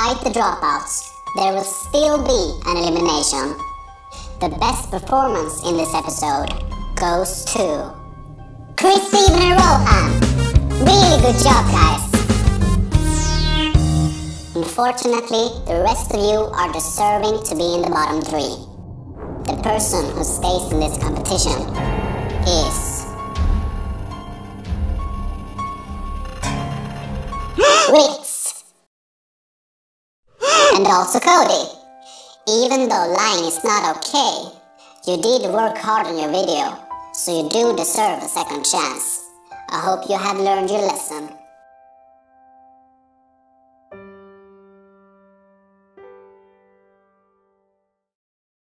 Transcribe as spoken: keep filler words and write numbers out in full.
despite the dropouts, there will still be an elimination. The best performance in this episode goes to Chris, Steven and Rohan. Really good job, guys. Unfortunately, the rest of you are deserving to be in the bottom three. The person who stays in this competition is Ritz and also Cody. Even though lying is not okay, you did work hard on your video, so you do deserve a second chance. I hope you have learned your lesson.